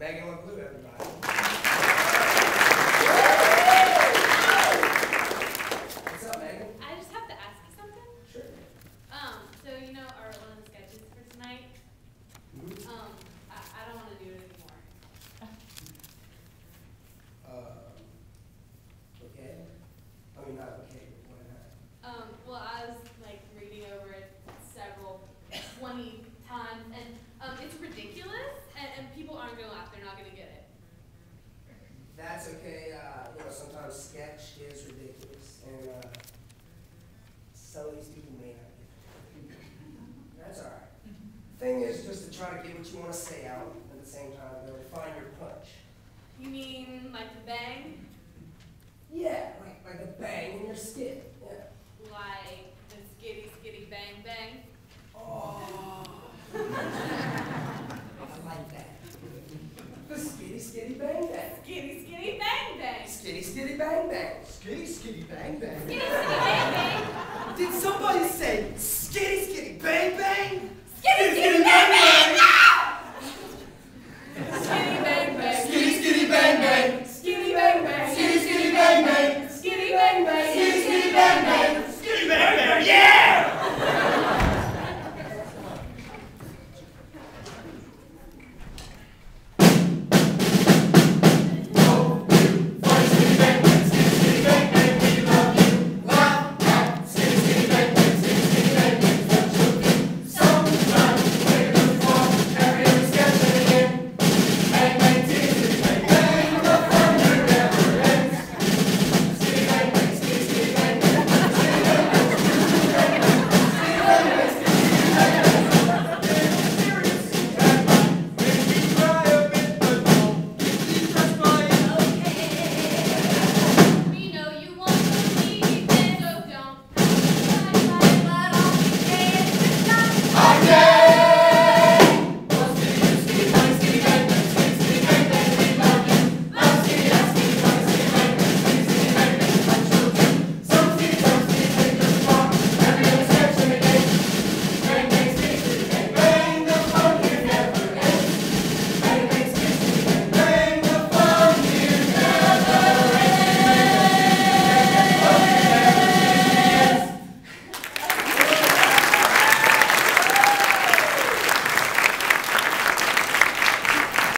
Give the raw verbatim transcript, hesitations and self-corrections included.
Megan LeBlue, everybody. What's up, Megan? I just have to ask you something. Sure. Um, so you know our one of the sketches for tonight? Mm-hmm. Um, I, I don't want to do it anymore. Uh, okay. I mean, not okay, but why not? Um, well, I was like reading over it several, twenty times, and um, it's ridiculous, and, and people aren't gonna laugh. They're not gonna get it. That's okay. Uh, you know, sometimes sketch is ridiculous, and uh, some of these people may not get it. That's all right. Thing is just to try to get what you want to say out at the same time, you know, find your punch. You mean like the bang? Yeah, like like a bang in your skin. Yeah. Like the skitty skitty bang bang? Oh, I like that. The skitty skitty bang bang. Skitty skitty bang bang! Skitty skitty bang bang. Skitty, skitty, bang, bang. Skitty skitty bang bang! Did somebody say skitty, skitty, bang, bang?